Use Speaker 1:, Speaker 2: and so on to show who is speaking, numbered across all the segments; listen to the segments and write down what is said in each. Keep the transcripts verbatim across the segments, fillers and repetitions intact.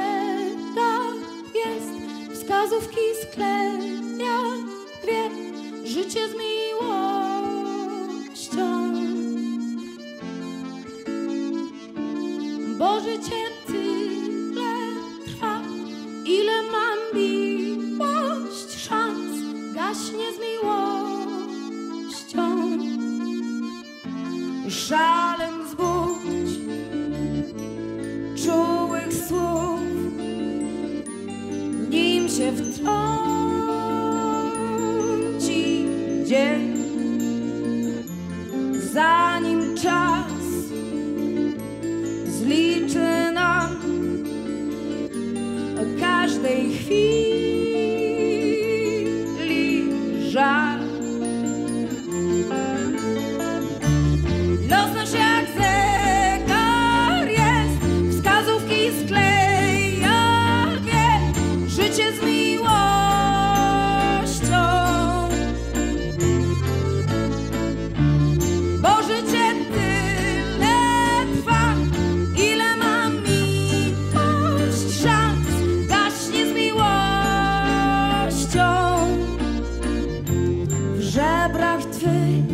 Speaker 1: gazetach jest, wskazówki skleja dwie, życie z miłością. Bo życie tyle trwa, ile ma miłość szans, gaśnie z miłością. Żalem zbudź czułych słów, nim się wtrąci dzień, zanim czas zliczy nam o każdej chwili żal. Los nasz jak zegar jest, wskazówki skleja dwie, życie z miłością. Bo życie tyle trwa, ile ma miłość szans, gaśnie z miłością. W żebrach twych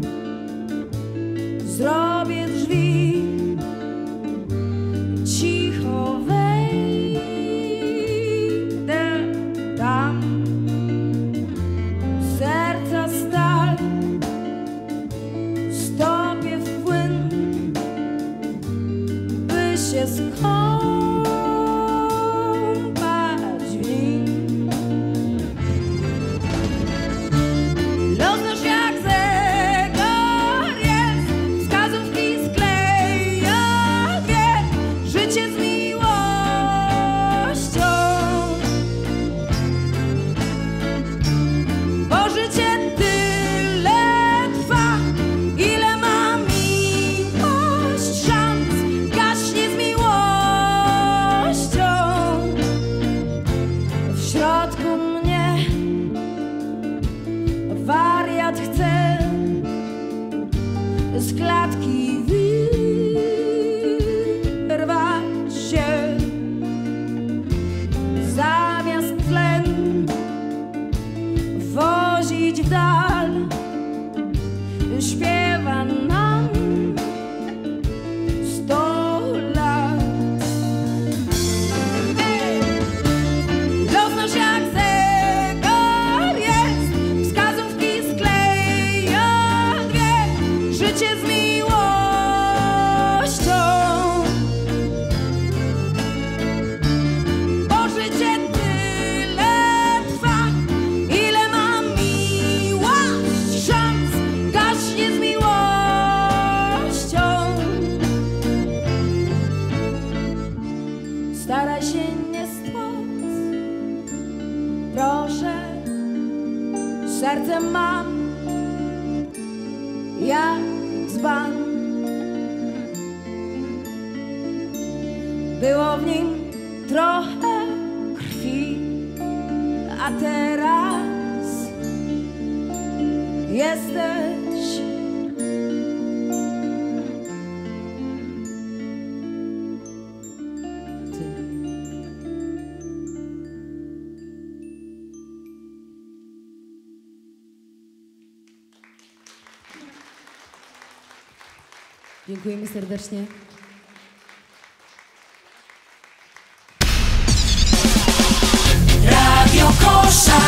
Speaker 1: zrobię drzwi, cicho wejdę tam, serca stal stopię w płyn, by się skąpać w nim. Los nasz jak zegar jest, wskazówki skleja dwie, życie z miłością. Bo życie tyle trwa, ile ma miłość szans, gaśnie z miłością. W środku mnie wariat chce z klatki wyrwać się, zamiast tlen wozić w dal, śpiewa nam sto lat. Ej! Los nasz jak zegar jest, wskazówki skleja dwie, życie z miłością. Bo życie tyle trwa, ile ma miłość szans, gaśnie z miłością. Staraj się nie stłuc, proszę, serce mam jak dzban. Było w nim trochę krwi, a teraz jesteś ty.
Speaker 2: Dziękujemy serdecznie.
Speaker 3: Radio Koszar.